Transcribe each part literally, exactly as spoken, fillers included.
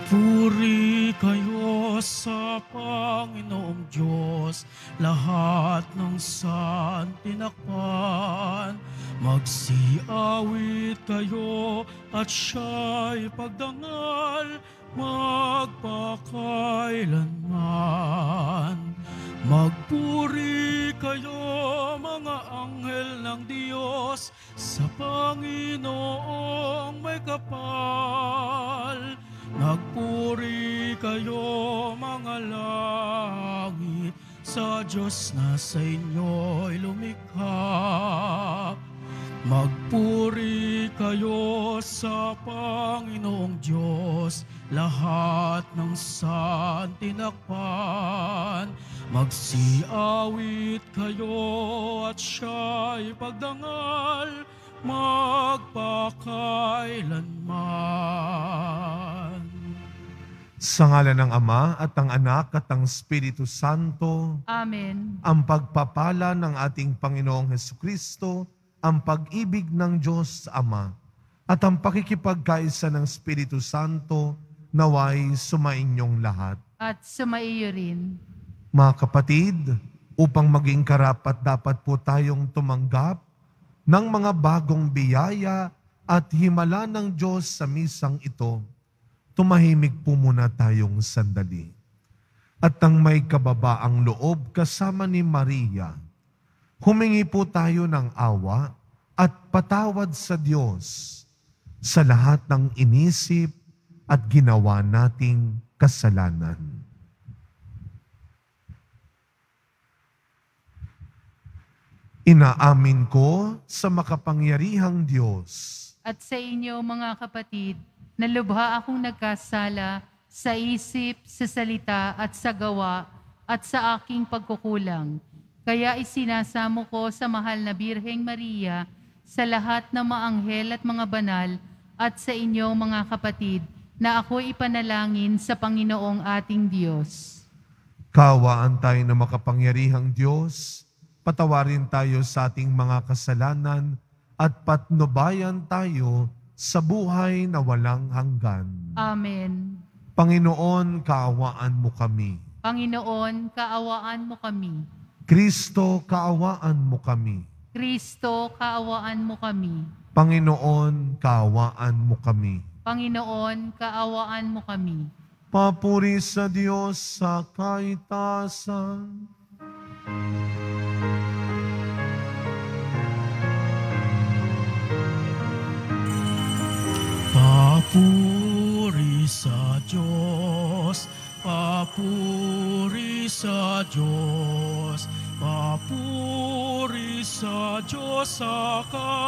Puri kayo sa Panginoong Diyos, lahat ng santinakpan. Magsiawit kayo at siya'y pagdangal magpakailanman. Magpuri kayo mga anghel ng Diyos sa Panginoong may kapal. Magpuri kayo mga langit sa Diyos na sa inyo'y lumikha. Magpuri kayo sa Panginoong Diyos, lahat ng santinakpan. Magsiawit kayo at siya'y pagdangal magpakailanman. Sa ngalan ng Ama at ng Anak at ng Espiritu Santo. Amen. Ang pagpapala ng ating Panginoong Hesukristo, ang pag-ibig ng Diyos Ama, at ang pakikipagkaisa ng Espiritu Santo naway sumainyong lahat. At sumaiyo rin. Mga kapatid, upang maging karapat dapat po tayong tumanggap ng mga bagong biyaya at himala ng Diyos sa misang ito. Tumahimik po muna tayong sandali. At nang may kababaang loob kasama ni Maria, humingi po tayo ng awa at patawad sa Diyos sa lahat ng inisip at ginawa nating kasalanan. Inaamin ko sa makapangyarihang Diyos at sa inyo mga kapatid, na lubha akong nagkasala sa isip, sa salita at sa gawa at sa aking pagkukulang. Kaya isinasamo ko sa mahal na Birheng Maria, sa lahat ng mga anghel at mga banal, at sa inyong mga kapatid, na ako ipanalangin sa Panginoong ating Diyos. Kaawaan tayo ng makapangyarihang Diyos, patawarin tayo sa ating mga kasalanan at patnubayan tayo sa buhay na walang hanggan. Amen. Panginoon, kaawaan mo kami. Panginoon, kaawaan mo kami. Kristo, kaawaan mo kami. Kristo, kaawaan mo kami. Panginoon, kaawaan mo kami. Panginoon, kaawaan mo kami. Papuri sa Diyos sa kaitasan. Papuri sa Diyos, papuri sa Diyos, papuri sa Diyos sa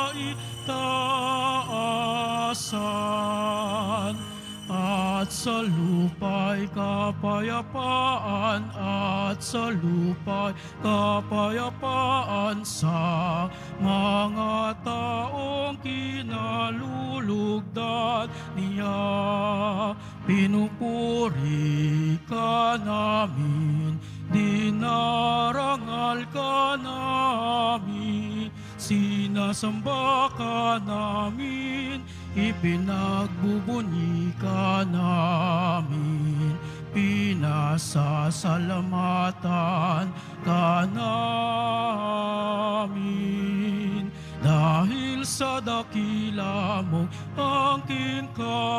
kaitaasan. At sa lupa'y kapayapaan, at sa lupa'y kapayapaan sa mga taong kinalulugdan niya. Pinupuri ka namin, dinarangal ka namin, sinasamba ka namin, ipinagbubunyi ka namin, pinasasalamatan ka namin. Dahil sa dakila mong angking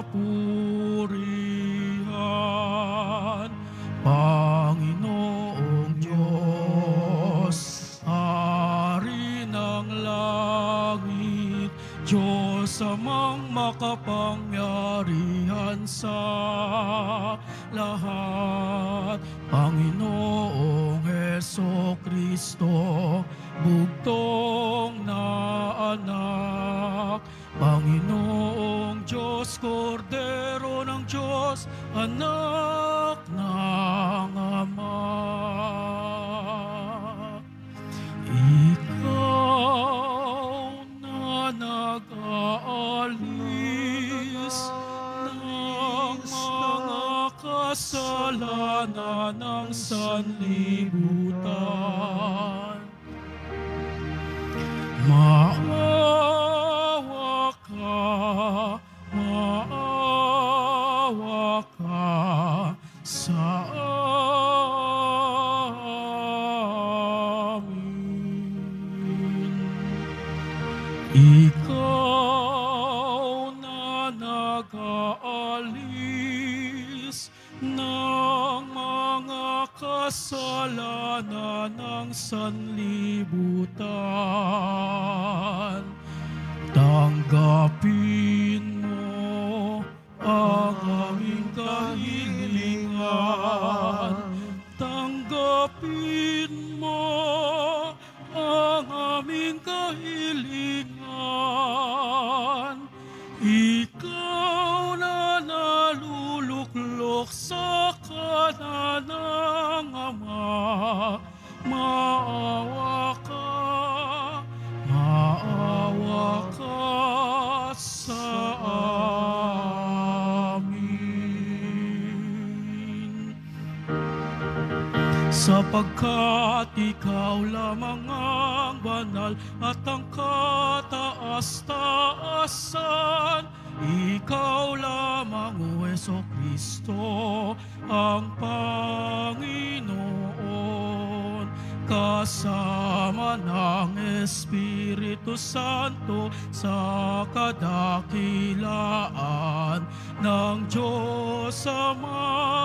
kapurihan, Panginoong Diyos, Hari ng langit, Diyos amang makapangyarihan sa lahat, Panginoong Hesukristo, bugtong na anak, Panginoong Diyos, Kordero ng Diyos, anak ng Ama. Ikaw na nag-aalis ng mga kasalanan ng sanlibutan, maawa ka, maawa ka, Ikaw na nag-aalis ng mga kasalanan ng sanlibutan. Tanggapin mo ang aming kahilingan. Tanggapin mo ang aming kahilingan. Ikaw na naluluklok sa kanan ng Ama, maawa ka, maawa ka sa amin. Sapagkat ikaw lamang ang banal at ang kataas-taasan, ikaw lamang, O Jesucristo, ang Panginoon, kasama ng Espiritu Santo sa kadakilaan ng Diyos Ama.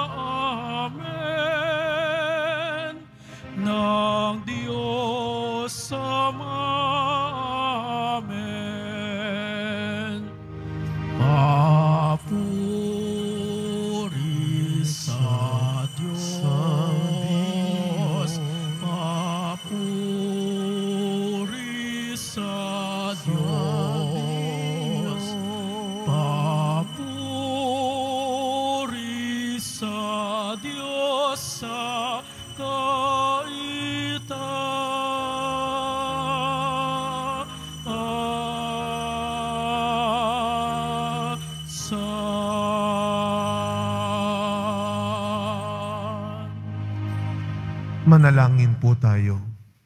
Amen. Ng Diyos Ama. Amen. Papuri sa Diyos. Papuri sa Diyos. Papuri sa Diyos sa Manalangin po tayo.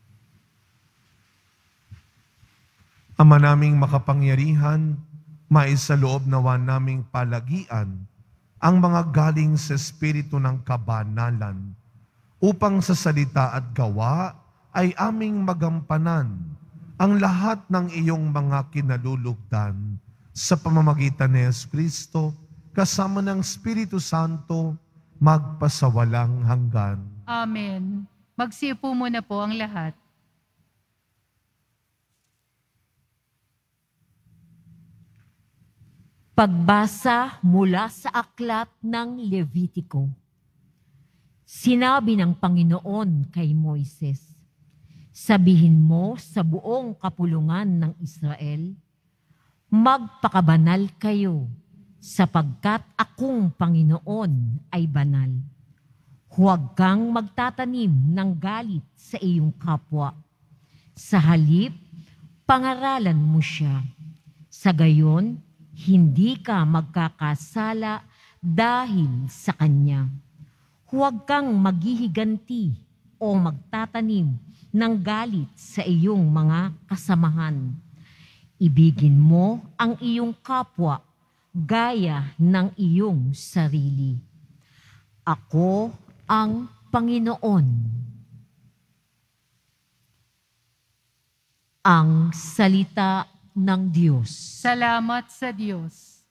Ama naming makapangyarihan, maisaloob nawa naming palagian ang mga galing sa espiritu ng kabanalan, upang sa salita at gawa ay aming magampanan ang lahat ng iyong mga kinalulugdan sa pamamagitan ni Jesucristo kasama ng Espiritu Santo magpasawalang hanggan. Amen. Magsiupo muna po ang lahat. Pagbasa mula sa aklat ng Levitiko. Sinabi ng Panginoon kay Moises, sabihin mo sa buong kapulungan ng Israel, magpakabanal kayo, sapagkat akong Panginoon ay banal. Huwag kang magtatanim ng galit sa iyong kapwa. Sa halip, pangaralan mo siya. Sa gayon, hindi ka magkakasala dahil sa kanya. Huwag kang maghihiganti o magtatanim ng galit sa iyong mga kasamahan. Ibigin mo ang iyong kapwa gaya ng iyong sarili. Ako ang Panginoon. Ang salita ng Diyos. Salamat sa Diyos.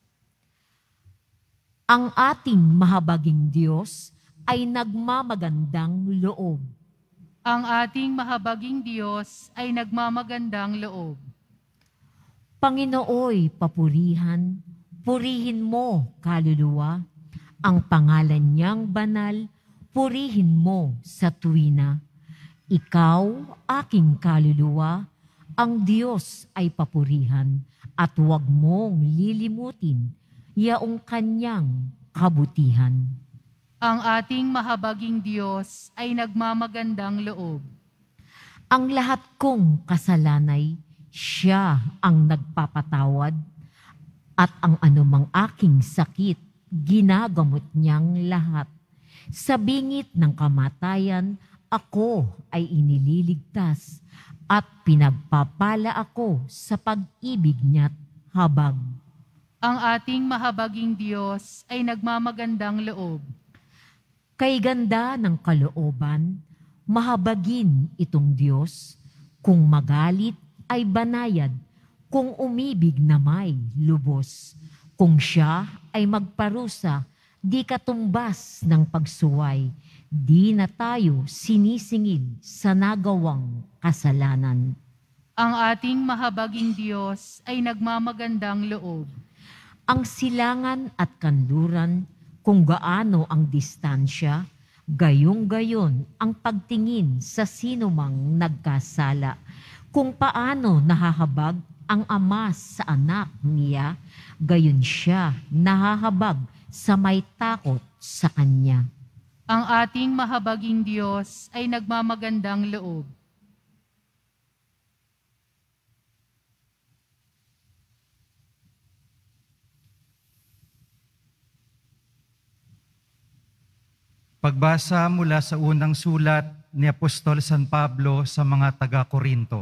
Ang ating mahabaging Diyos ay nagmamagandang loob. Ang ating mahabaging Diyos ay nagmamagandang loob. Panginooy papurihan, purihin mo kaluluwa, ang pangalan niyang banal, purihin mo sa tuwina. Ikaw, aking kaluluwa, ang Diyos ay papurihan at huwag mong lilimutin yaong kanyang kabutihan. Ang ating mahabaging Diyos ay nagmamagandang loob. Ang lahat kong kasalanay, siya ang nagpapatawad at ang anumang aking sakit, ginagamot niyang lahat. Sa bingit ng kamatayan, ako ay inililigtas at pinagpapala ako sa pag-ibig niya't habag. Ang ating mahabaging Diyos ay nagmamagandang loob. Kay ganda ng kalooban, mahabagin itong Diyos. Kung magalit ay banayad, kung umibig na may lubos. Kung siya ay magparusa, di katumbas ng pagsuway, di na tayo sinisingil sa nagawang kasalanan. Ang ating mahabaging Diyos ay nagmamagandang loob. Ang silangan at kanluran, kung gaano ang distansya, gayong-gayon ang pagtingin sa sinumang nagkasala. Kung paano nahahabag ang ama sa anak niya, gayon siya nahahabag sa may takot sa kanya. Ang ating mahabaging Diyos ay nagmamagandang loob. Pagbasa mula sa unang sulat ni Apostol San Pablo sa mga taga-Korinto.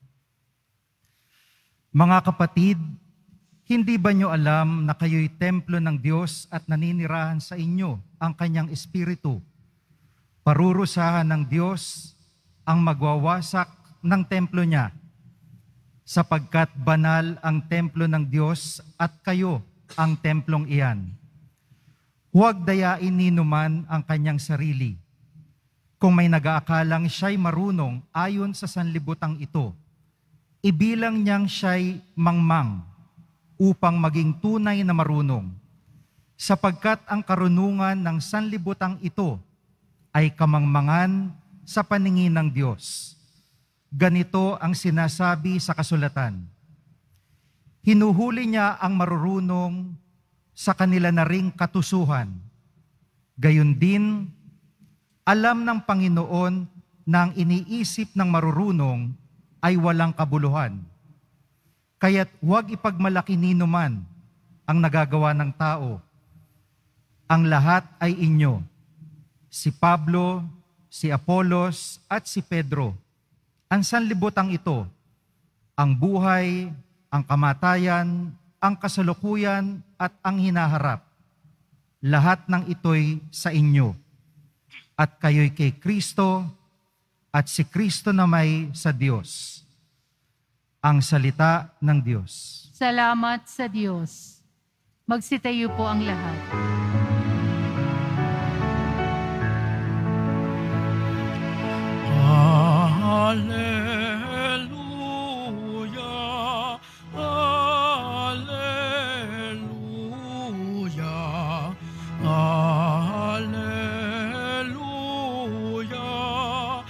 Mga kapatid, hindi ba nyo alam na kayo'y templo ng Diyos at naninirahan sa inyo ang kanyang Espiritu? Parurusahan ng Diyos ang magwawasak ng templo niya, sapagkat banal ang templo ng Diyos at kayo ang templong iyan. Huwag dayain ni numan ang kanyang sarili. Kung may nag-aakalang siya'y marunong ayon sa sanlibutang ito, ibilang niyang siya'y mangmang upang maging tunay na marunong, sapagkat ang karunungan ng sanlibutang ito ay kamangmangan sa paningin ng Diyos. Ganito ang sinasabi sa kasulatan. Hinuhuli niya ang marurunong sa kanila na ring katusuhan. Gayon din, alam ng Panginoon na ang iniisip ng marurunong ay walang kabuluhan. Kaya't huwag ipagmalaki ninuman ang nagagawa ng tao. Ang lahat ay inyo, si Pablo, si Apolos at si Pedro. Ang sanlibutang ito, ang buhay, ang kamatayan, ang kasalukuyan at ang hinaharap. Lahat ng ito'y sa inyo. At kayo'y kay Kristo at si Kristo na may sa Diyos. Ang salita ng Diyos. Salamat sa Diyos. Magsitayo po ang lahat. Hallelujah, hallelujah, hallelujah,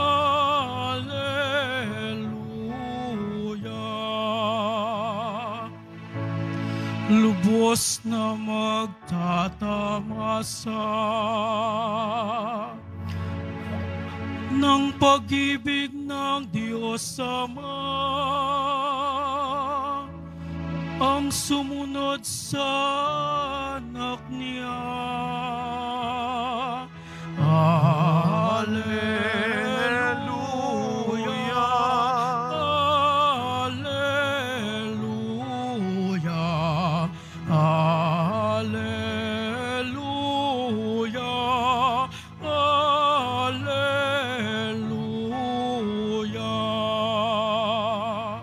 hallelujah. Lubos na magtatamasa ng pag-ibig ng Diyos Ama, ang sumunod sa anak niya. Hallelujah, hallelujah, hallelujah, hallelujah.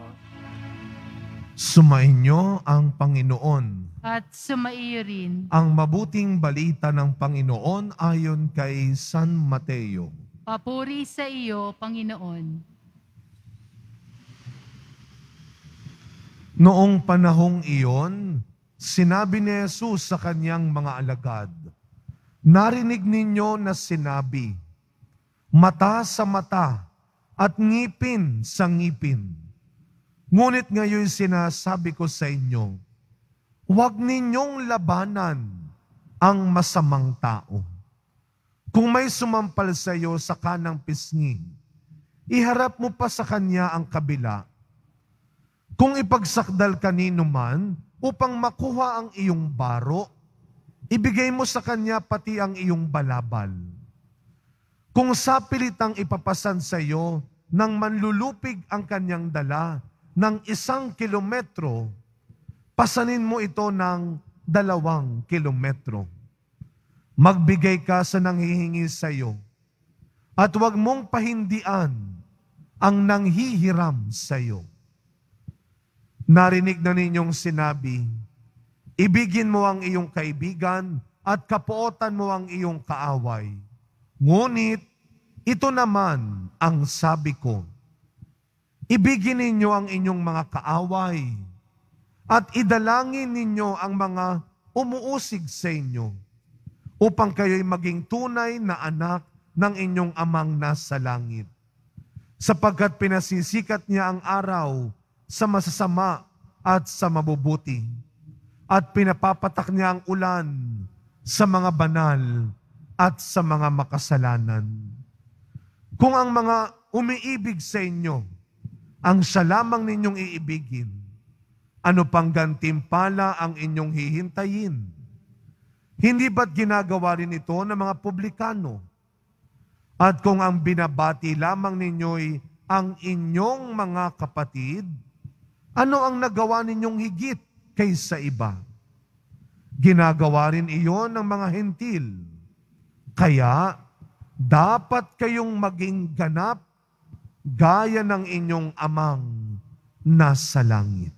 Sumainyo ang Panginoon. At sumaiyo rin. Ang mabuting balita ng Panginoon ayon kay San Mateo. Papuri sa iyo, Panginoon. Noong panahong iyon, sinabi ni Jesus sa kanyang mga alagad, narinig ninyo na sinabi, mata sa mata at ngipin sa ngipin. Ngunit ngayon sinasabi ko sa inyo, huwag ninyong labanan ang masamang tao. Kung may sumampal sa iyo sa kanang pisngi, iharap mo pa sa kanya ang kabila. Kung ipagsakdal kanino man upang makuha ang iyong baro, ibigay mo sa kanya pati ang iyong balabal. Kung sapilitang ipapasan sa iyo nang manlulupig ang kanyang dala ng isang kilometro, pasanin mo ito ng dalawang kilometro. Magbigay ka sa nanghihingi sa iyo, at huwag mong pahindian ang nanghihiram sa iyo. Narinig na ninyong sinabi, ibigin mo ang iyong kaibigan at kapuotan mo ang iyong kaaway. Ngunit, ito naman ang sabi ko, ibigin ninyo ang inyong mga kaaway at idalangin ninyo ang mga umuusig sa inyo upang kayo'y maging tunay na anak ng inyong amang nasa langit. Sapagkat pinasisikat niya ang araw sa masasama at sa mabubuti, at pinapapatak niya ang ulan sa mga banal at sa mga makasalanan. Kung ang mga umiibig sa inyo, ang siya lamang ninyong iibigin, ano pang gantimpala ang inyong hihintayin? Hindi ba't ginagawa rin ito ng mga publikano? At kung ang binabati lamang ninyo'y ang inyong mga kapatid, ano ang nagawa ninyong higit kaysa iba? Ginagawa rin iyon ng mga hentil. Kaya, dapat kayong maging ganap gaya ng inyong amang nasa langit.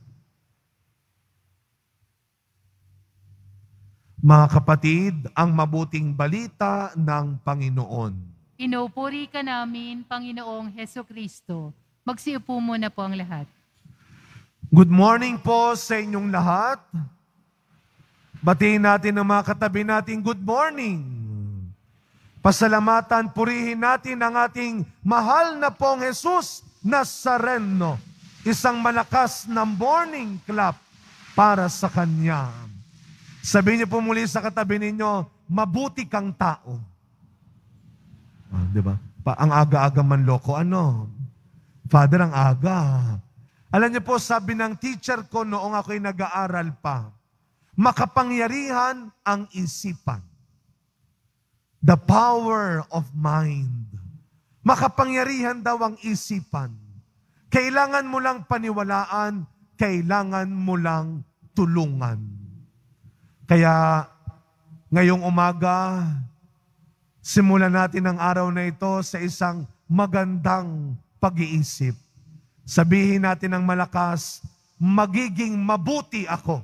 Mga kapatid, ang mabuting balita ng Panginoon. Pinupuri ka namin, Panginoong Heso Kristo. Magsiupo muna po ang lahat. Good morning po sa inyong lahat. Batiin natin ang mga katabi natin, good morning. Pasalamatan, purihin natin ang ating mahal na pong Jesus Nazareno. Isang malakas na morning clap para sa Kanya. Sabihin niyo po muli sa katabi ninyo, mabuti kang tao. Ah, di ba? Pa, ang aga-aga manloko, ano? Father, ang aga. Alam niyo po, sabi ng teacher ko noong ako'y nag-aaral pa, makapangyarihan ang isipan. The power of mind. Makapangyarihan daw ang isipan. Kailangan mo lang paniwalaan, kailangan mo lang tulungan. Kaya, ngayong umaga, simulan natin ang araw na ito sa isang magandang pag-iisip. Sabihin natin ng malakas, magiging mabuti ako.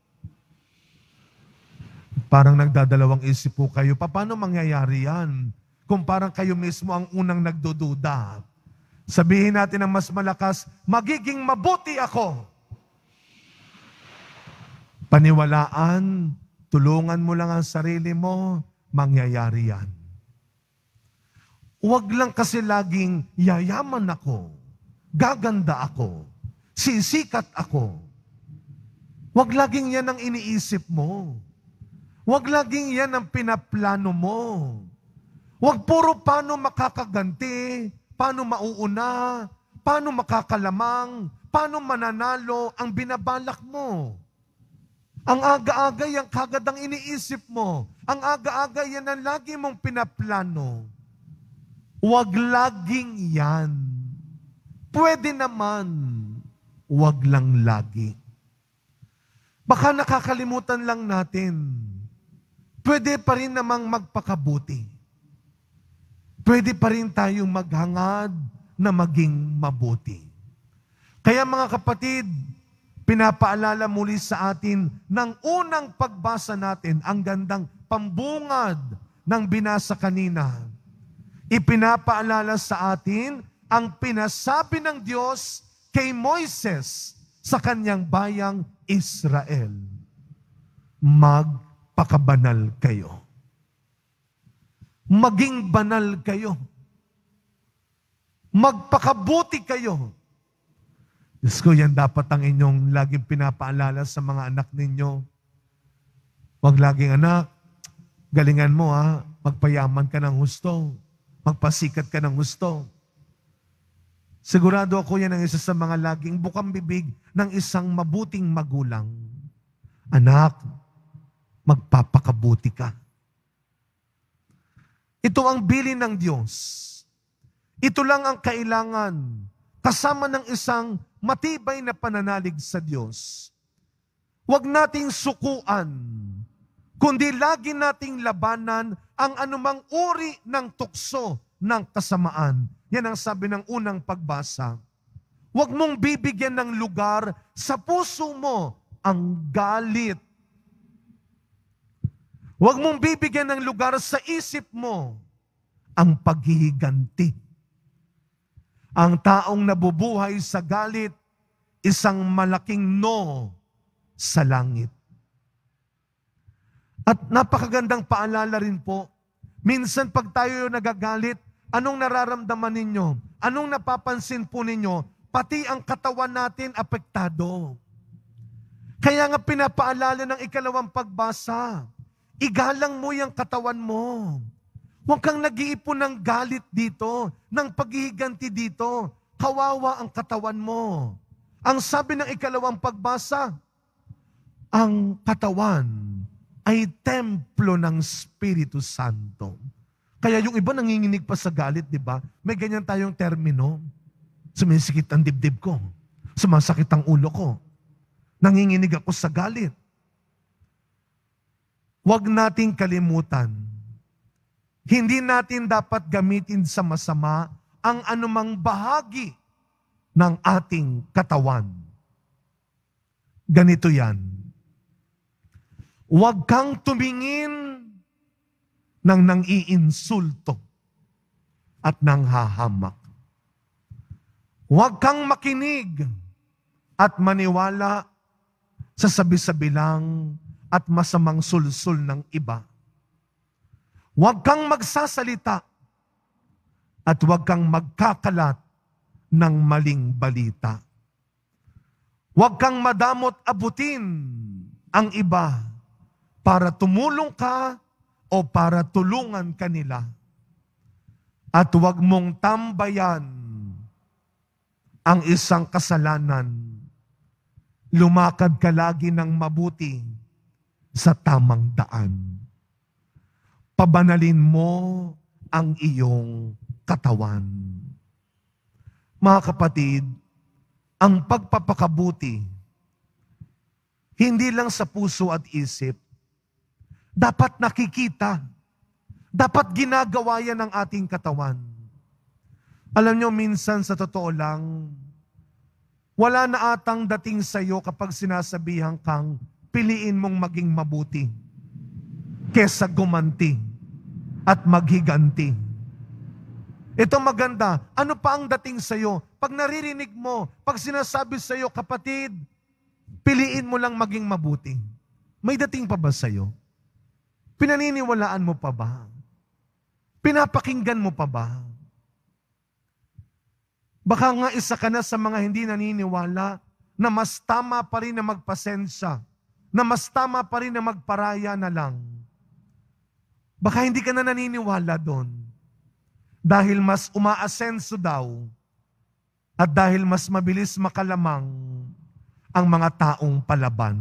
Parang nagdadalawang isip po kayo, paano mangyayari yan? Kung parang kayo mismo ang unang nagdududa. Sabihin natin ng mas malakas, magiging mabuti ako. Paniwalaan, tulungan mo lang ang sarili mo, mangyayari yan. Huwag lang kasi laging yayaman ako, gaganda ako, sisikat ako. Huwag laging yan ang iniisip mo. Huwag laging yan ang pinaplano mo. Huwag puro paano makakaganti, paano mauuna, paano makakalamang, paano mananalo ang binabalak mo. Ang aga-aga yan kagad ang iniisip mo. Ang aga-aga yan ang lagi mong pinaplano. Huwag laging yan. Pwede naman, huwag lang lagi. Baka nakakalimutan lang natin. Pwede pa rin namang magpakabuti. Pwede pa rin tayong maghangad na maging mabuti. Kaya mga kapatid, pinapaalala muli sa atin ng unang pagbasa natin ang gandang pambungad ng binasa kanina. Ipinapaalala sa atin ang pinasabi ng Diyos kay Moises sa kanyang bayang Israel. Magpakabanal kayo. Maging banal kayo. Magpakabuti kayo. Diyos ko, yan dapat ang inyong laging pinapaalala sa mga anak ninyo. Huwag laging, anak, galingan mo ha, magpayaman ka ng husto, magpasikat ka ng husto. Sigurado ako yan ang isa sa mga laging bukang bibig ng isang mabuting magulang. Anak, magpapakabuti ka. Ito ang bilin ng Diyos. Ito lang ang kailangan kasama ng isang matibay na pananalig sa Diyos. Huwag nating sukuan, kundi lagi nating labanan ang anumang uri ng tukso ng kasamaan. Yan ang sabi ng unang pagbasa. Huwag mong bibigyan ng lugar sa puso mo ang galit. Huwag mong bibigyan ng lugar sa isip mo ang paghihiganti. Ang taong nabubuhay sa galit, isang malaking no sa langit. At napakagandang paalala rin po, minsan pag tayo nagagalit, anong nararamdaman ninyo? Anong napapansin po ninyo? Pati ang katawan natin apektado. Kaya nga pinapaalala ng ikalawang pagbasa, igalang mo yung katawan mo. Huwag kang nag-iipon ng galit dito, ng paghihiganti dito. Kawawa ang katawan mo. Ang sabi ng ikalawang pagbasa, ang katawan ay templo ng Espiritu Santo. Kaya yung iba nanginginig pa sa galit, di ba? May ganyan tayong termino. Sumisikit ang dibdib ko. Sumasakit ang ulo ko. Nanginginig ako sa galit. Huwag nating kalimutan. Hindi natin dapat gamitin sa masama ang anumang bahagi ng ating katawan. Ganito yan. Huwag kang tumingin ng nang-iinsulto at nang hahamak. Huwag kang makinig at maniwala sa sabi-sabi lang at masamang sulsul ng iba. Huwag kang magsasalita at huwag kang magkakalat ng maling balita. Huwag kang madamot abutin ang iba para tumulong ka o para tulungan kanila. At huwag mong tambayan ang isang kasalanan. Lumakad ka lagi ng mabuti sa tamang daan. Pabanalin mo ang iyong katawan. Mga kapatid, ang pagpapakabuti, hindi lang sa puso at isip, dapat nakikita, dapat ginagawa yan ng ating katawan. Alam nyo, minsan sa totoo lang, wala na atang dating sa iyo kapag sinasabihan kang piliin mong maging mabuti kesa gumanti at maghiganti. Ito maganda. Ano pa ang dating sa iyo? Pag naririnig mo, pag sinasabi sa iyo, kapatid, piliin mo lang maging mabuti. May dating pa ba sa iyo? Pinaniniwalaan mo pa ba? Pinapakinggan mo pa ba? Baka nga isa ka na sa mga hindi naniniwala na mas tama pa rin na magpasensya, na mas tama pa rin na magparaya na lang. Baka hindi ka na naniniwala doon. Dahil mas umaasenso daw at dahil mas mabilis makalamang ang mga taong palaban.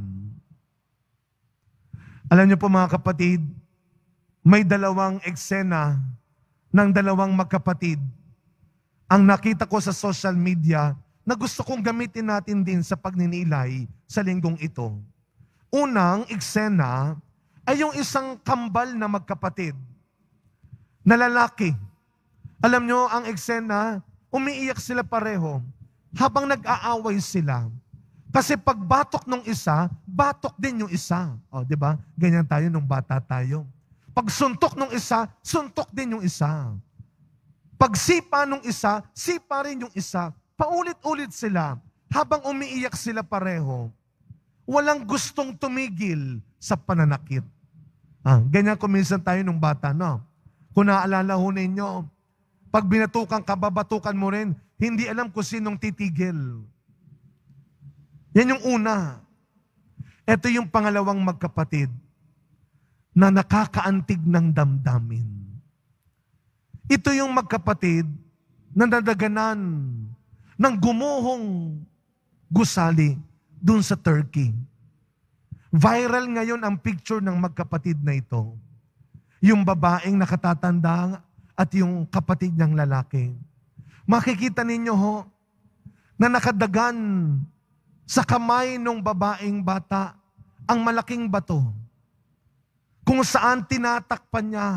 Alam niyo po mga kapatid, may dalawang eksena ng dalawang magkapatid ang nakita ko sa social media na gusto kong gamitin natin din sa pagninilay sa linggong ito. Unang eksena ay yung isang kambal na magkapatid na lalaki. Alam nyo, ang eksena, umiiyak sila pareho habang nag-aaway sila. Kasi pag batok nung isa, batok din yung isa. O, di ba? Ganyan tayo nung bata tayo. Pag suntok nung isa, suntok din yung isa. Pag sipa nung isa, sipa rin yung isa. Paulit-ulit sila. Habang umiiyak sila pareho, walang gustong tumigil sa pananakit. Ah, ganyan kuminsan tayo nung bata, no? Kung naalala ho ninyo, pag binatukan ka, babatukan mo rin, hindi alam kung sinong titigil. Yan yung una. Ito yung pangalawang magkapatid na nakakaantig ng damdamin. Ito yung magkapatid na nadaganan ng gumuhong gusali dun sa Turkey. Viral ngayon ang picture ng magkapatid na ito. Yung babaeng nakatatanda at yung kapatid niyang lalaki. Makikita ninyo ho na nakadagan sa kamay ng babaeng bata ang malaking bato kung saan tinatakpan niya.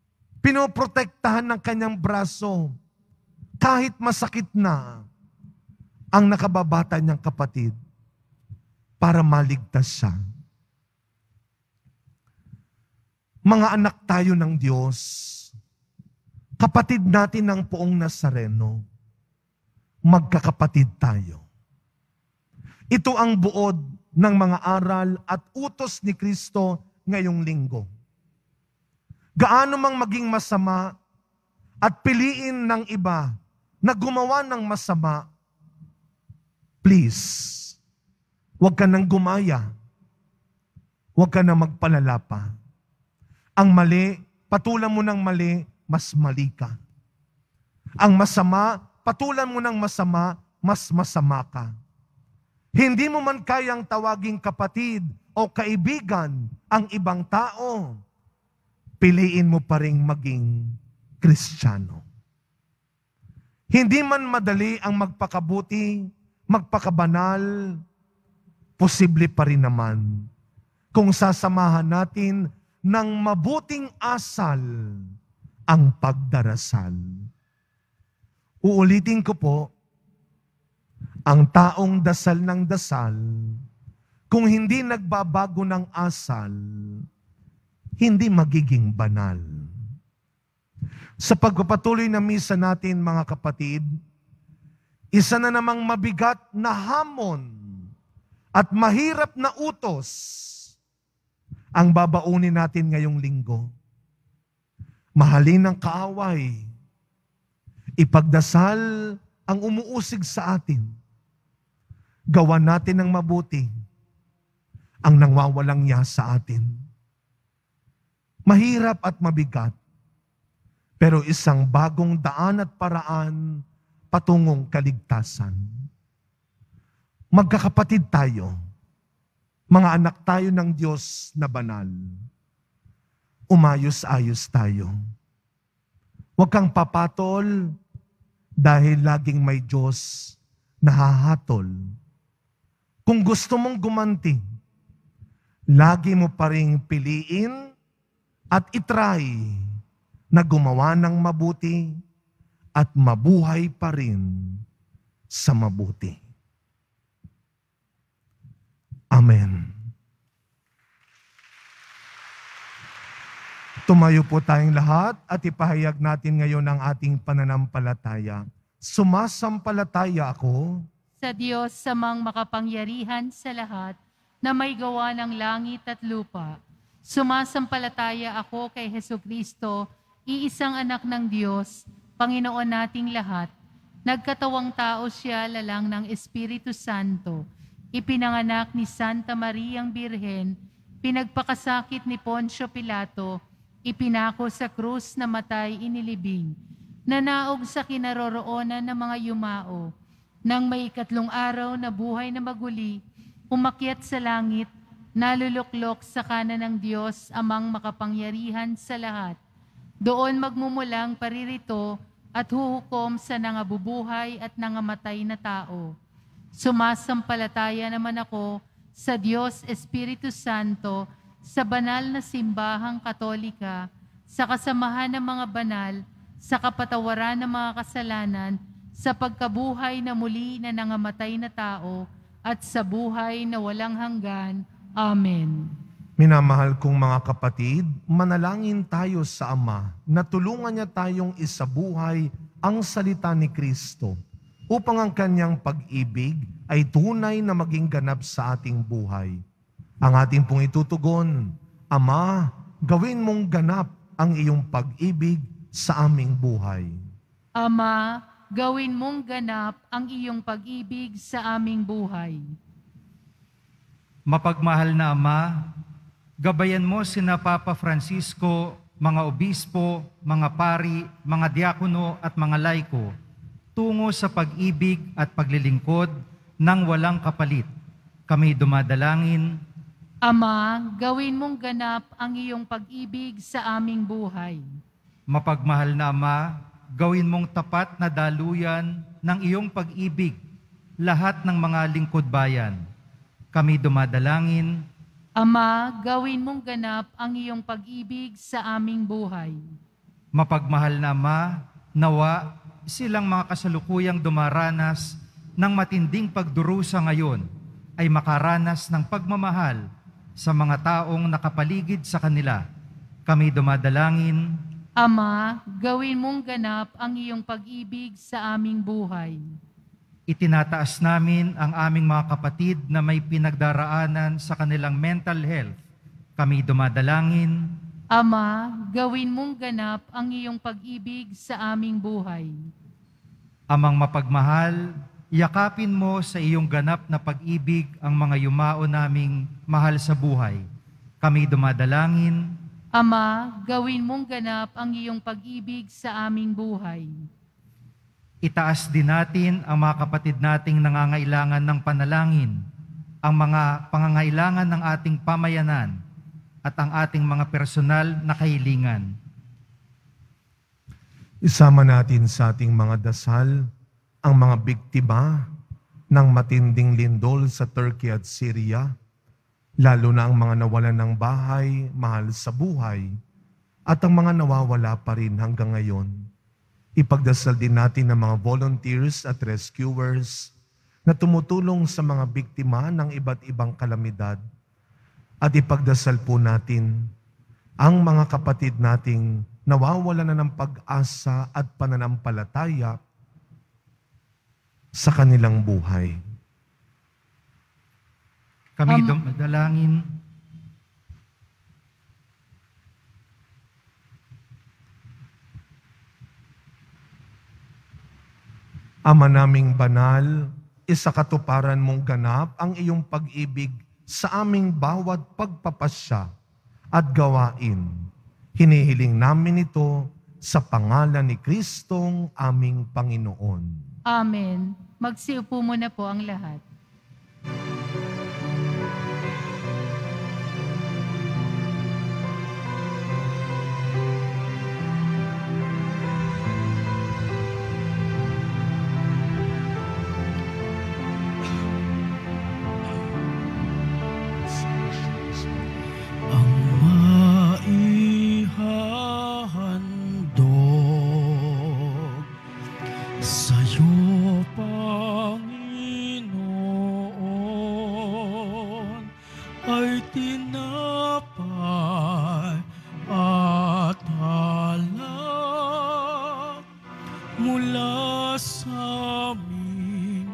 Pinoprotektahan ng kanyang braso kahit masakit na. ang nakababata niyang kapatid para maligtas siya. Mga anak tayo ng Diyos, kapatid natin ng poong Nazareno, magkakapatid tayo. Ito ang buod ng mga aral at utos ni Kristo ngayong linggo. Gaano mang maging masama at piliin ng iba na gumawa ng masama, please, huwag ka nang gumaya. Huwag ka nang magpalala pa. Ang mali, patulan mo ng mali, mas mali ka. Ang masama, patulan mo ng masama, mas masama ka. Hindi mo man kayang tawaging kapatid o kaibigan ang ibang tao, piliin mo pa ring maging Kristiyano. Hindi man madali ang magpakabuti, magpakabanal, posible pa rin naman kung sasamahan natin ng mabuting asal ang pagdarasal. Uulitin ko po, ang taong dasal ng dasal, kung hindi nagbabago ng asal, hindi magiging banal. Sa pagpapatuloy na misa natin, mga kapatid, isa na namang mabigat na hamon at mahirap na utos ang babaunin natin ngayong linggo. Mahalin ang kaaway, ipagdasal ang umuusig sa atin, gawan natin ng mabuti ang nangwawalang niya sa atin. Mahirap at mabigat, pero isang bagong daan at paraan patungong kaligtasan. Magkakapatid tayo, mga anak tayo ng Diyos na banal. Umayos-ayos tayo. Huwag kang papatol dahil laging may Diyos na hahatol. Kung gusto mong gumanti, lagi mo pa ring piliin at itry na gumawa ng mabuti at mabuhay pa rin sa mabuti. Amen. Tumayo po tayong lahat at ipahayag natin ngayon ang ating pananampalataya. Sumasampalataya ako Sa Diyos samang makapangyarihan sa lahat na may gawa ng langit at lupa. Sumasampalataya ako kay Hesukristo, iisang anak ng Diyos, Panginoon nating lahat. Nagkatawang tao siya lalang ng Espiritu Santo. Ipinanganak ni Santa Mariang Birhen, pinagpakasakit ni Poncio Pilato, ipinako sa krus na matay inilibing, nanaog sa kinaroroonan ng mga yumao, nang may ikatlong araw na buhay na maguli, umakyat sa langit, naluluklok sa kanan ng Diyos amang makapangyarihan sa lahat. Doon magmumulang paririto at huhukom sa nangabubuhay at nangamatay na tao. Sumasampalataya naman ako sa Diyos Espiritu Santo, sa banal na simbahang katolika, sa kasamahan ng mga banal, sa kapatawaran ng mga kasalanan, sa pagkabuhay na muli na nangamatay na tao, at sa buhay na walang hanggan. Amen. Minamahal kong mga kapatid, manalangin tayo sa Ama na tulungan niya tayong isabuhay ang salita ni Kristo upang ang kanyang pag-ibig ay tunay na maging ganap sa ating buhay. Ang ating pong itutugon, Ama, gawin mong ganap ang iyong pag-ibig sa aming buhay. Ama, gawin mong ganap ang iyong pag-ibig sa aming buhay. Mapagmahal na Ama, gabayan mo sina Papa Francisco, mga obispo, mga pari, mga diakono at mga laiko tungo sa pag-ibig at paglilingkod ng walang kapalit. Kami dumadalangin. Ama, gawin mong ganap ang iyong pag-ibig sa aming buhay. Mapagmahal na Ama, gawin mong tapat na daluyan ng iyong pag-ibig lahat ng mga lingkod bayan. Kami dumadalangin. Ama, gawin mong ganap ang iyong pag-ibig sa aming buhay. Mapagmahal na Ama, nawa silang mga kasalukuyang dumaranas ng matinding pagdurusa ngayon ay makaranas ng pagmamahal sa mga taong nakapaligid sa kanila. Kami dumadalangin. Ama, gawin mong ganap ang iyong pag-ibig sa aming buhay. Itinataas namin ang aming mga kapatid na may pinagdaraanan sa kanilang mental health. Kami dumadalangin. Ama, gawin mong ganap ang iyong pag-ibig sa aming buhay. Amang mapagmahal, yakapin mo sa iyong ganap na pag-ibig ang mga yumao naming mahal sa buhay. Kami dumadalangin. Ama, gawin mong ganap ang iyong pag-ibig sa aming buhay. Itaas din natin ang mga kapatid nating nangangailangan ng panalangin, ang mga pangangailangan ng ating pamayanan, at ang ating mga personal na kahilingan. Isama natin sa ating mga dasal ang mga biktima ng matinding lindol sa Turkey at Syria, lalo na ang mga nawalan ng bahay, mahal sa buhay, at ang mga nawawala pa rin hanggang ngayon. Ipagdasal din natin ang mga volunteers at rescuers na tumutulong sa mga biktima ng iba't ibang kalamidad. At ipagdasal po natin ang mga kapatid nating nawawala na ng pag-asa at pananampalataya sa kanilang buhay. Kami Am- dumadalangin. Ama naming banal, isakatuparan mong ganap ang iyong pag-ibig sa aming bawat pagpapasya at gawain. Hinihiling namin ito sa pangalan ni Kristong aming Panginoon. Amen. Magsiupo muna po ang lahat. Ang maihahandog sa'yo, Panginoon, ay tinapay at alak mula sa aming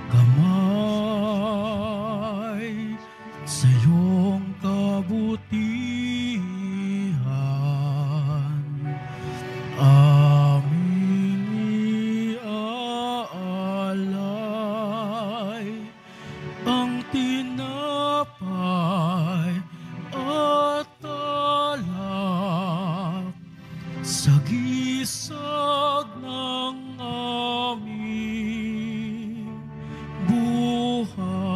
kamay. Sa iyong kabutihan, aming iaalay ang tinapay at alak sa gisag ng aming buhay.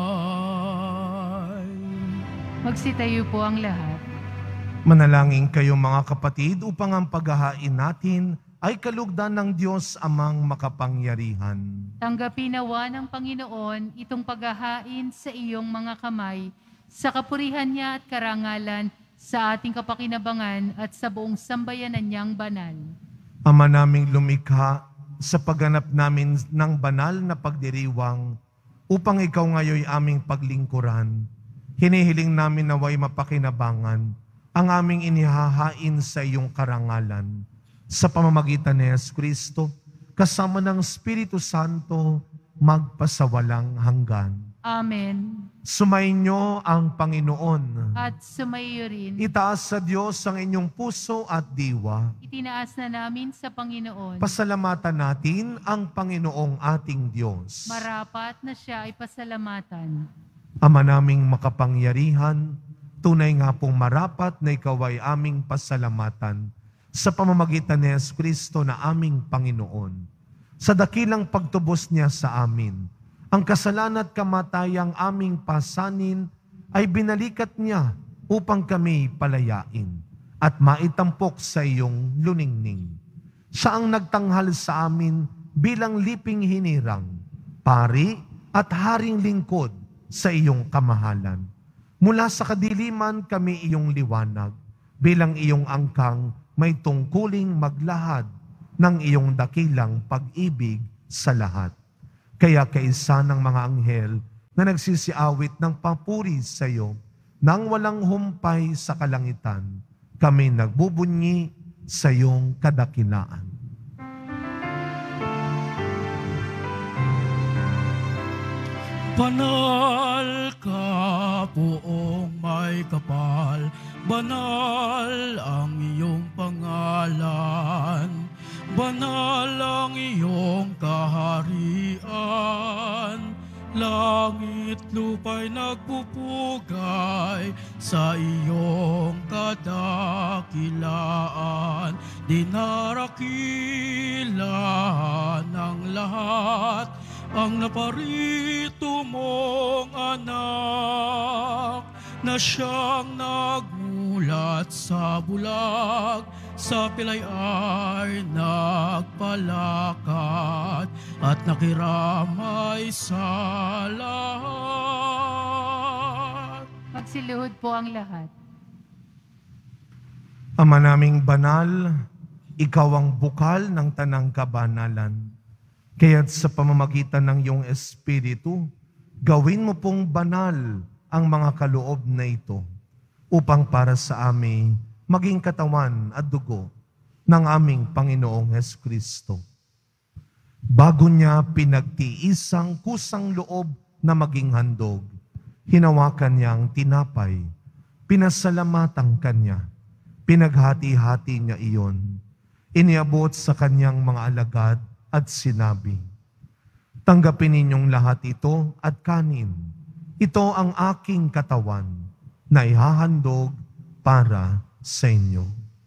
Magsitayo po ang lahat. Manalangin kayo mga kapatid upang ang paghahain natin ay kalugdan ng Diyos amang makapangyarihan. Tanggapin nawa ng Panginoon itong paghahain sa iyong mga kamay, sa kapurihan niya at karangalan, sa ating kapakinabangan at sa buong sambayanan niyang banal. Ama naming lumikha, sa pagganap namin ng banal na pagdiriwang, upang ikaw ngayoy aming paglingkuran, hinihiling namin naway mapakinabangan ang aming inihahain sa iyong karangalan. Sa pamamagitan ni Yesu Kristo, kasama ng Espiritu Santo, magpasawalang hanggan. Amen. Sumainyo ang Panginoon. At sumaiyo rin, Itaas sa Diyos ang inyong puso at diwa. itinaas na namin sa Panginoon. Pasalamatan natin ang Panginoong ating Diyos. Marapat na siya ay pasalamatan. Ama naming makapangyarihan, tunay nga pong marapat na ikaw ay aming pasalamatan sa pamamagitan ni Yesu Kristo na aming Panginoon. Sa dakilang pagtubos niya sa amin, ang kasalanan at kamatayang aming pasanin ay binalikat niya upang kami palayain at maitampok sa iyong luningning. Siya ang nagtanghal sa amin bilang liping hinirang, pari at haring lingkod sa iyong kamahalan. Mula sa kadiliman kami iyong liwanag, bilang iyong angkang may tungkuling maglahad ng iyong dakilang pag-ibig sa lahat. Kaya kaisa ng mga anghel na nagsisiawit ng papuri sa iyo, nang walang humpay sa kalangitan, kami nagbubunyi sa iyong kadakilaan. Banal ka, poong may kapal, banal ang iyong pangalan, banal ang iyong kaharian, langit lupa'y nagpupugay sa iyong kadakilaan, dinarakilan ng lahat ang naparito mong anak, na siyang nagmulat sa bulag, sa pilay ay nagpalakad, at nakiramay sa lahat. Magsiluhod po ang lahat. Ama naming banal, ikaw ang bukal ng tanang kabanalan. Kaya't sa pamamagitan ng iyong Espiritu, gawin mo pong banal ang mga kaloob na ito upang para sa amin maging katawan at dugo ng aming Panginoong Hesukristo. Bago niya pinagtiisang kusang loob na maging handog, hinawakan niya ang tinapay, pinasalamatan kanya, pinaghati-hati niya iyon, iniabot sa kanyang mga alagad at sinabi, tanggapin ninyong lahat ito at kanin. Ito ang aking katawan na ihahandog para sa inyo.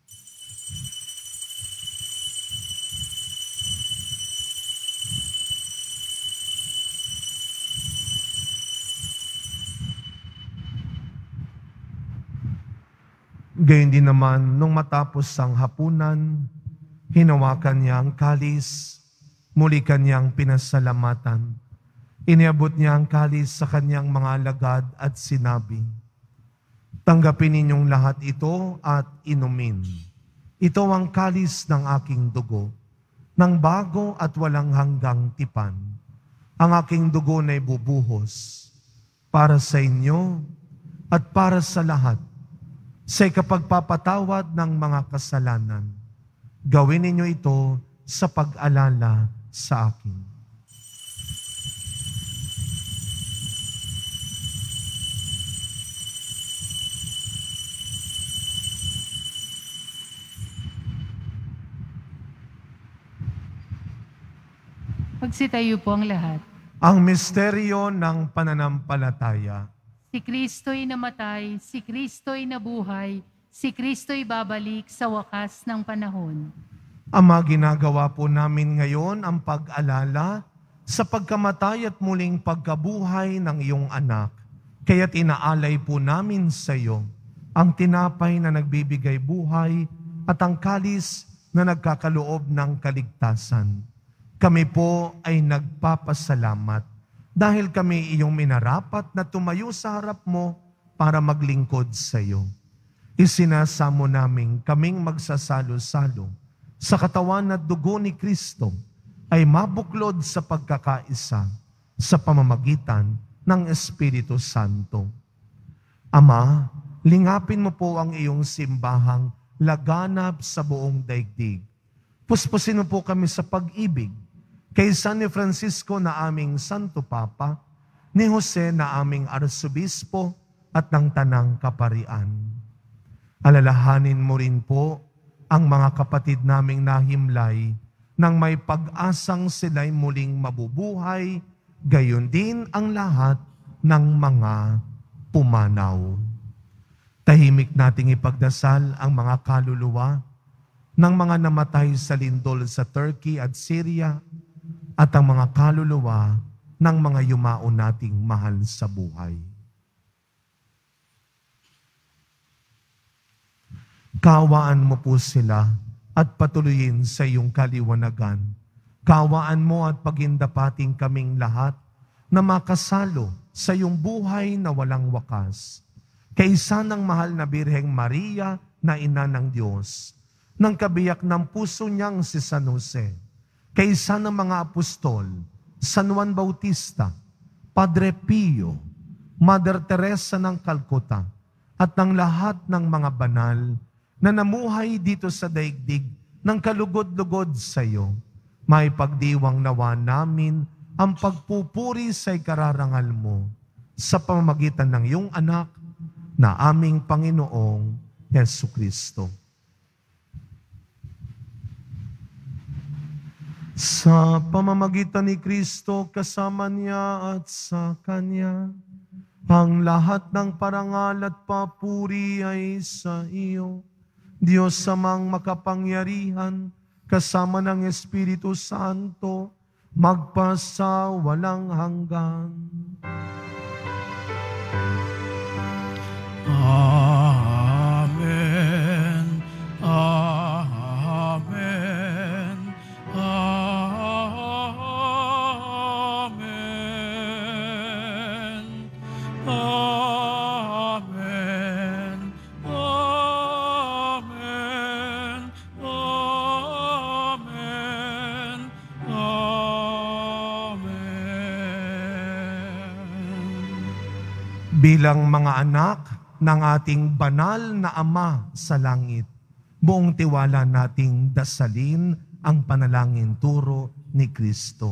Gayon din naman, nung matapos ang hapunan, hinawakan niya ang kalis, muli kanyang pinasalamatan. Iniabot niya ang kalis sa kanyang mga alagad at sinabi, tanggapin ninyong lahat ito at inumin. Ito ang kalis ng aking dugo, ng bago at walang hanggang tipan. Ang aking dugo na ibubuhos para sa inyo at para sa lahat, sa ikapagpapatawad ng mga kasalanan. Gawin ninyo ito sa pag-alala sa akin. Magsitayo po ang lahat. Ang misteryo ng pananampalataya. Si Kristo'y namatay, si Kristo'y nabuhay, si Kristo'y babalik sa wakas ng panahon. Ama, ginagawa po namin ngayon ang pag-alala sa pagkamatay at muling pagkabuhay ng iyong anak. Kaya't inaalay po namin sa iyo ang tinapay na nagbibigay buhay at ang kalis na nagkakaloob ng kaligtasan. Kami po ay nagpapasalamat dahil kami iyong minarapat na tumayo sa harap mo para maglingkod sa iyo. Isinasamo namin kaming magsasalo-salo sa katawan at dugo ni Kristo ay mabuklod sa pagkakaisa sa pamamagitan ng Espiritu Santo. Ama, lingapin mo po ang iyong simbahang laganap sa buong daigdig. Puspusin mo po kami sa pag-ibig kay San ni Francisco na aming Santo Papa, ni Jose na aming Arsobispo at ng Tanang Kaparian. Alalahanin mo rin po ang mga kapatid naming nahimlay nang may pag-asang sila'y muling mabubuhay, gayon din ang lahat ng mga pumanaw. Tahimik nating ipagdasal ang mga kaluluwa ng mga namatay sa lindol sa Turkey at Syria at ang mga kaluluwa ng mga yumao nating mahal sa buhay. Kawaan mo po sila at patuloyin sa iyong kaliwanagan. Kawaan mo at pagindapating kaming lahat na makasalo sa iyong buhay na walang wakas. Kaisa ng mahal na Birheng Maria na ina ng Diyos, ng kabiyak ng puso niyang si San Jose, kaisa ng mga apostol San Juan Bautista, Padre Pio, Mother Teresa ng Calcutta, at ng lahat ng mga banal na namuhay dito sa daigdig ng kalugod-lugod sa iyo, may pagdiwang nawa namin ang pagpupuri sa ikararangal mo sa pamamagitan ng iyong anak na aming Panginoong Hesu Kristo. Sa pamamagitan ni Kristo, kasama niya at sa Kanya, ang lahat ng parangal at papuri ay sa iyo, Diyos Amang makapangyarihan, kasama ng Espiritu Santo, magpasa walang hanggan. Amen. Amen. Amen. Amen. Amen. Amen. Amen. Bilang mga anak ng ating banal na Ama sa langit, buong tiwala nating dasalin ang panalangin turo ni Kristo.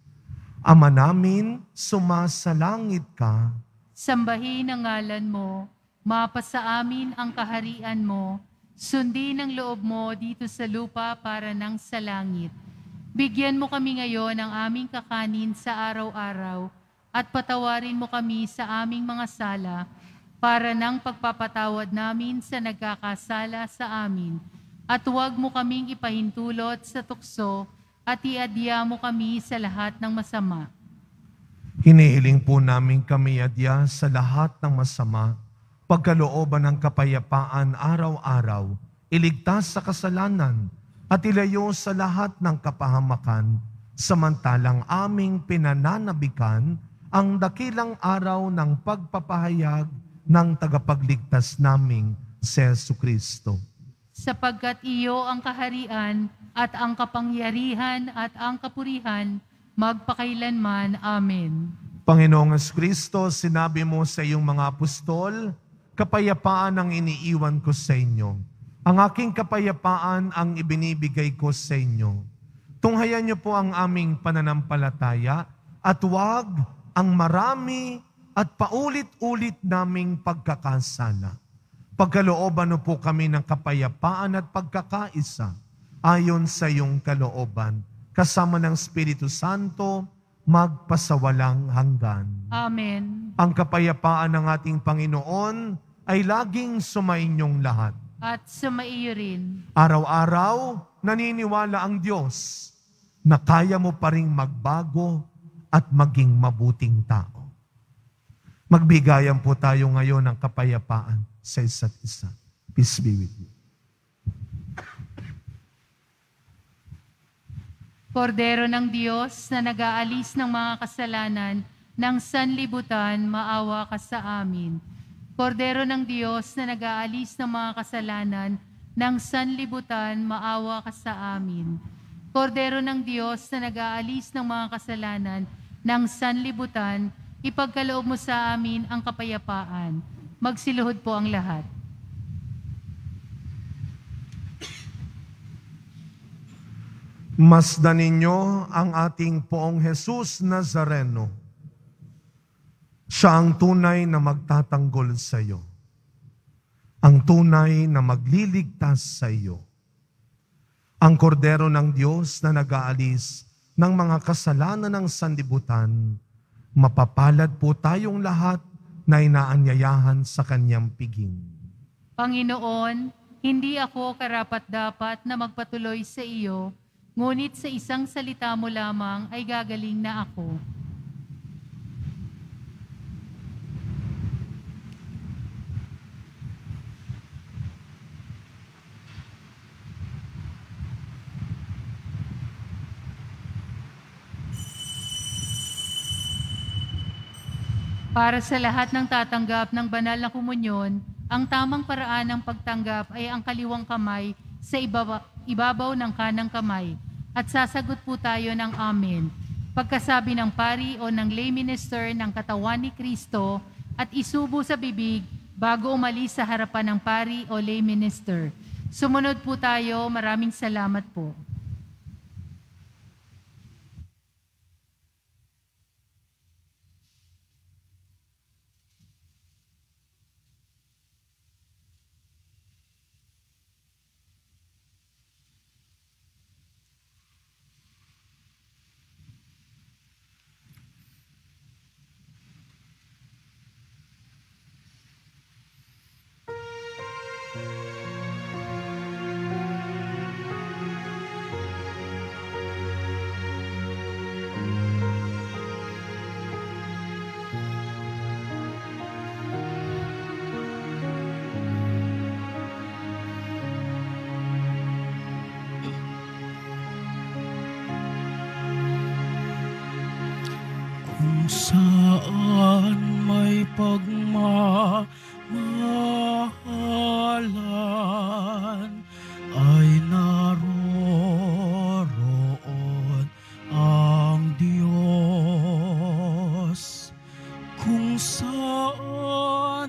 Ama namin, sumasalangit ka. Sambahin ang ngalan mo, mapasa amin ang kaharian mo, sundin ang loob mo dito sa lupa para nang sa langit. Bigyan mo kami ngayon ng aming kakanin sa araw-araw at patawarin mo kami sa aming mga sala para nang pagpapatawad namin sa nagkakasala sa amin. At huwag mo kaming ipahintulot sa tukso at iadya mo kami sa lahat ng masama. Hinihiling po namin kami adya sa lahat ng masama, pagkalooban ng kapayapaan araw-araw, iligtas sa kasalanan, at ilayo sa lahat ng kapahamakan, samantalang aming pinananabikan ang dakilang araw ng pagpapahayag ng tagapagligtas naming si Jesu Kristo. Sapagkat iyo ang kaharian at ang kapangyarihan at ang kapurihan magpakailanman. Amen. Panginoong Kristo, sinabi mo sa iyong mga apostol, kapayapaan ang iniiwan ko sa inyo. Ang aking kapayapaan ang ibinibigay ko sa inyo. Tunghayan niyo po ang aming pananampalataya at huwag ang marami at paulit-ulit naming pagkakasala. Pagkalooban mo po kami ng kapayapaan at pagkakaisa ayon sa iyong kalooban, kasama ng Espiritu Santo, magpasawalang hanggan. Amen. Ang kapayapaan ng ating Panginoon ay laging sumainyong lahat. At sumaiyo rin. Araw-araw, naniniwala ang Diyos na kaya mo pa ring magbago at maging mabuting tao. Magbigayan po tayo ngayon ng kapayapaan sa isa't isa. Peace be with you. Kordero ng Diyos na nag-aalis ng mga kasalanan ng sanlibutan, maawa ka sa amin. Kordero ng Diyos na nag-aalis ng mga kasalanan ng sanlibutan, maawa ka sa amin. Kordero ng Diyos na nag-aalis ng mga kasalanan ng sanlibutan, ipagkaloob mo sa amin ang kapayapaan. Magsiluhod po ang lahat. Masdan ninyo ang ating Poong Jesus Nazareno. Siya ang tunay na magtatanggol sa iyo. Ang tunay na magliligtas sa iyo. Ang kordero ng Diyos na nag-aalis ng mga kasalanan ng sanlibutan, mapapalad po tayong lahat na inaanyayahan sa kanyang piging. Panginoon, hindi ako karapat-dapat na magpatuloy sa iyo, ngunit sa isang salita mo lamang ay gagaling na ako. Para sa lahat ng tatanggap ng banal na komunyon, ang tamang paraan ng pagtanggap ay ang kaliwang kamay sa ibaba, ibabaw ng kanang kamay. At sasagot po tayo ng Amen. pagkasabi ng pari o ng lay minister ng katawan ni Kristo at isubo sa bibig bago umalis sa harapan ng pari o lay minister. Sumunod po tayo. Maraming salamat po. Kung saan may pagmamahalan ay naroroon ang Diyos. Kung saan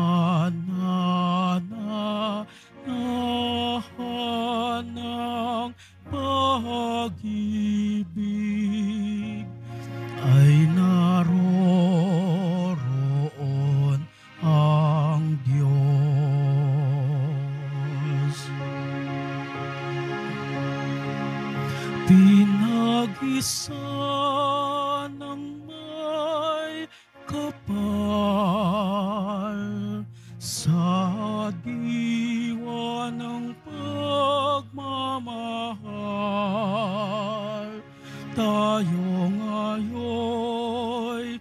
nananahan ng pag-ibig ay naroroon ang Diyos. Pinag-isa ng may kapal sa diwa ng pagmamahal. Tayo ngayo'y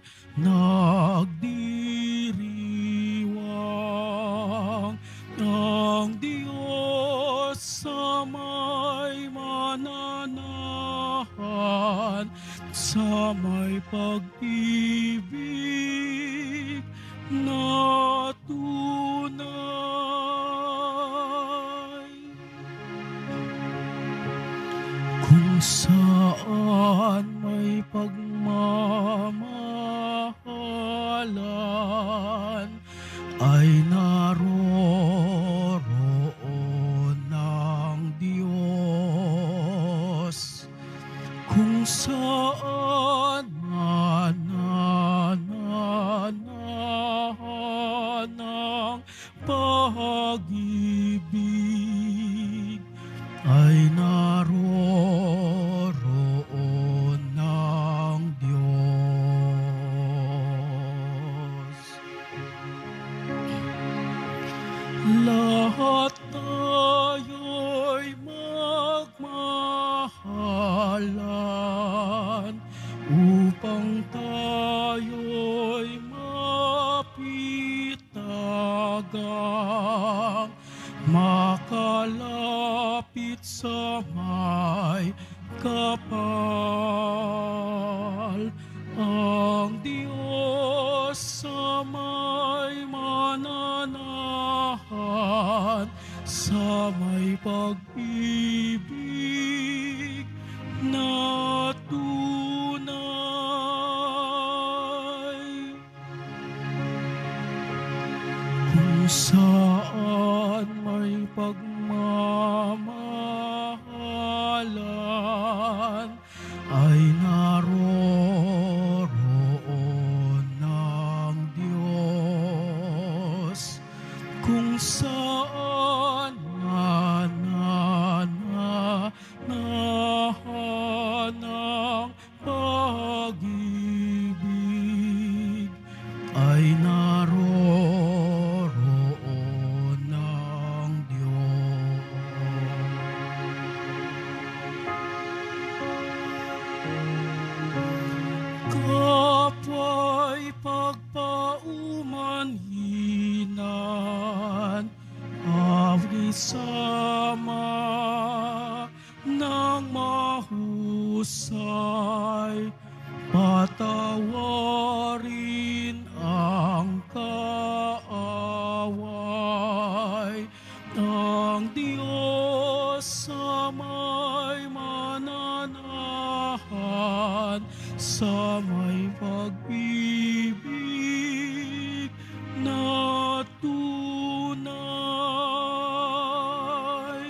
nagdiriwang ng Diyos sa may mananahan, sa may pag-ibig na tunay. Kung saan may pagmamahalan ay naroroon ng Diyos. Kung saan nananahan ng pag-ibig ay naroroon ng Diyos. Lahat tayo'y magmahalan upang tayo'y mapitagang makalapit sa may kapal. Ang Diyos sa may mananahan, sa may pag-ibig na tunay. Kung saan may pagmamahalan ay naroroon ng Diyos. Kung saan nananahan ng pag-ibig ay naroroon ng Diyos. Kapwa'y pagpaumanhinan, awgisama ng mahusay, patawarin ang pag-ibig na tunay.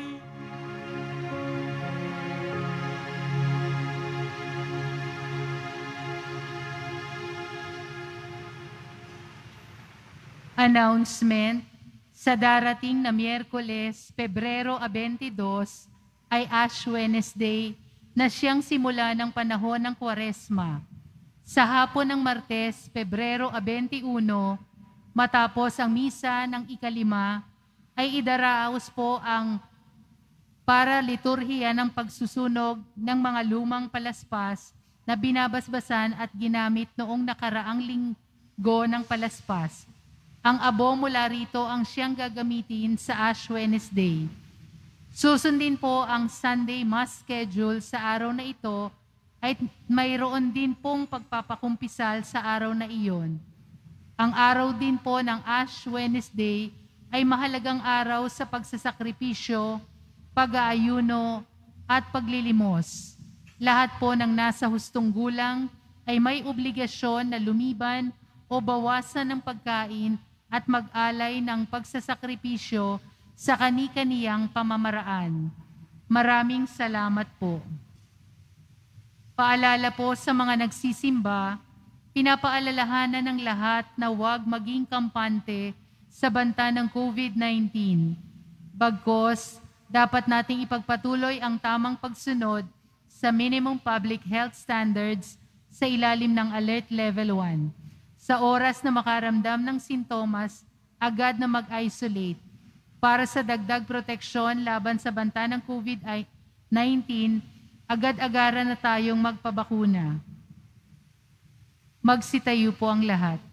Announcement: sa darating na Miyerkules, Pebrero twenty-two, ay Ash Wednesday na siyang simula ng panahon ng Kwaresma. Sa hapon ng Martes, Pebrero twenty-one, matapos ang misa ng ikalima, ay idaraos po ang para liturhiya ng pagsusunog ng mga lumang palaspas na binabasbasan at ginamit noong nakaraang linggo ng palaspas. Ang abo mula rito ang siyang gagamitin sa Ash Wednesday. Susundin po ang Sunday Mass schedule sa araw na ito at mayroon din pong pagpapakumpisal sa araw na iyon. Ang araw din po ng Ash Wednesday ay mahalagang araw sa pagsasakripisyo, pag-aayuno at paglilimos. Lahat po ng nasa hustong gulang ay may obligasyon na lumiban o bawasan ng pagkain at mag-alay ng pagsasakripisyo sa kani-kaniyang pamamaraan. Maraming salamat po. Paalala po sa mga nagsisimba, pinapaalalahanan ng lahat na huwag maging kampante sa banta ng COVID nineteen. Bagkus, dapat nating ipagpatuloy ang tamang pagsunod sa minimum public health standards sa ilalim ng Alert Level one. Sa oras na makaramdam ng sintomas, agad na mag-isolate. Para sa dagdag proteksyon laban sa banta ng COVID nineteen, agad-agaran na tayong magpabakuna. Magsitayo po ang lahat.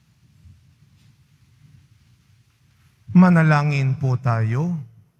Manalangin po tayo.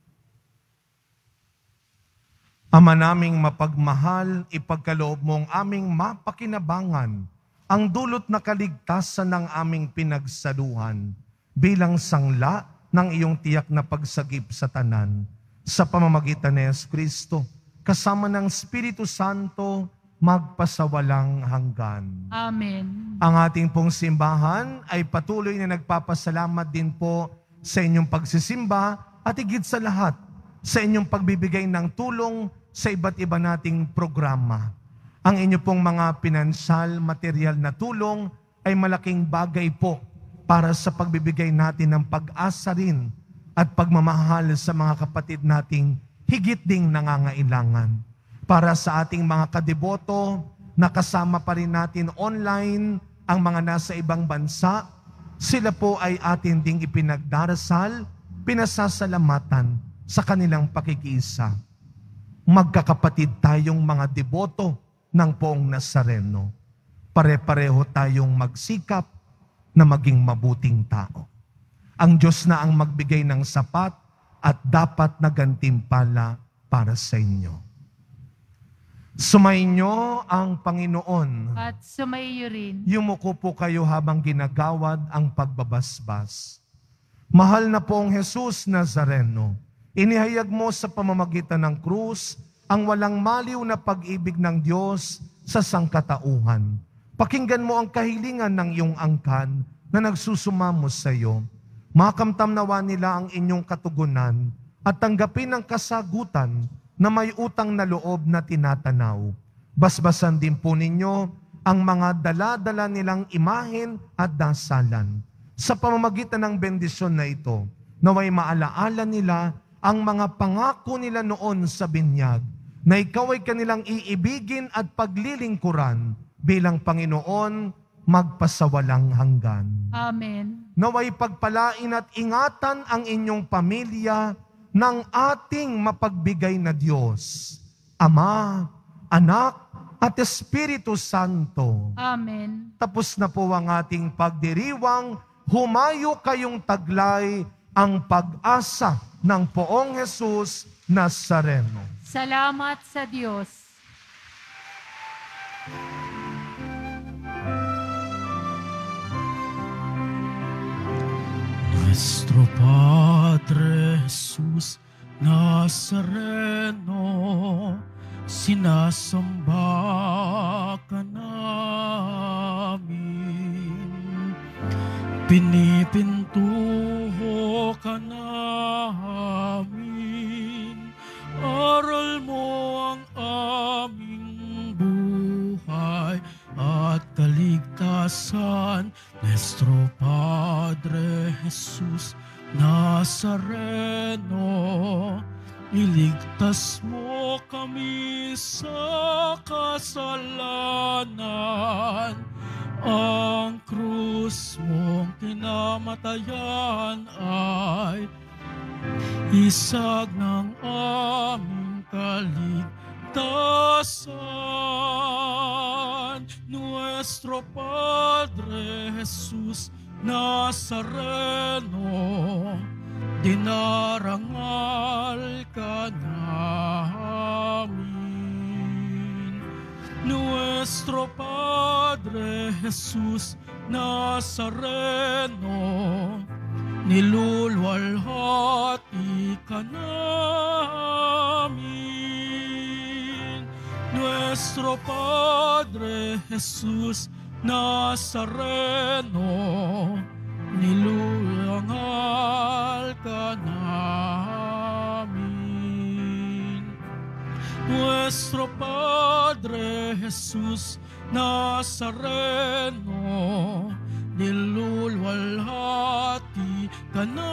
Ama naming mapagmahal, ipagkaloob mong aming mapakinabangan ang dulot na kaligtasan ng aming pinagsaluhan bilang sangla ng iyong tiyak na pagsagip sa tanan. Sa pamamagitan ni Yesu Kristo, kasama ng Espiritu Santo, magpasawalang hanggan. Amen. Ang ating pong simbahan ay patuloy na nagpapasalamat din po sa inyong pagsisimba at higit sa lahat sa inyong pagbibigay ng tulong sa iba't iba nating programa. Ang inyo pong mga pinansyal, material na tulong ay malaking bagay po para sa pagbibigay natin ng pag-asa rin at pagmamahal sa mga kapatid nating higit ding nangangailangan. Para sa ating mga kadeboto, nakasama pa rin natin online ang mga nasa ibang bansa, sila po ay atin ding ipinagdarasal, pinasasalamatan sa kanilang pakikiisa. Magkakapatid tayong mga deboto ng Poong Nazareno. Pare-pareho tayong magsikap na maging mabuting tao. Ang Diyos na ang magbigay ng sapat at dapat na gantimpala para sa inyo. Sumainyo ang Panginoon. At sumaiyo rin. Yumuko po kayo habang ginagawad ang pagbabasbas. Mahal na Poong Jesus Nazareno, inihayag mo sa pamamagitan ng krus ang walang maliw na pag-ibig ng Diyos sa sangkatauhan. Pakinggan mo ang kahilingan ng iyong angkan na nagsusumamo sa iyo. Makamtam nawa nila ang inyong katugunan at tanggapin ang kasagutan na may utang na loob na tinatanaw. Basbasan din po ninyo ang mga dala-dala nilang imahen at dasalan. Sa pamamagitan ng bendisyon na ito, naway maalaala nila ang mga pangako nila noon sa binyag, na ikaw ay kanilang iibigin at paglilingkuran bilang Panginoon magpasawalang hanggan. Amen. Naway pagpalain at ingatan ang inyong pamilya ng ating mapagbigay na Diyos, Ama, Anak, at Espiritu Santo. Amen. Tapos na po ang ating pagdiriwang, humayo kayong taglay ang pag-asa ng Poong Jesus Nazareno. Salamat sa Diyos. Nuestro Padre Jesus Nazareno, sinasamba ka namin. Pinipintuho ka namin, aral mo ang aming buhay at kaligtasan. Nuestro Padre Jesus Nazareno, iligtas mo kami sa kasalanan. Ang krus mong kinamatayan ay isag ng aming kaligtasan. Nuestro Padre Jesus Nazareno, dinarangal ka namin. Nuestro Padre Jesus Nazareno, niluluwalhati ka namin. Nuestro Padre Jesus Nazareno, niluluwangal ka namin. Nuestro Padre Jesus Nazareno, niluluwalhati ka namin.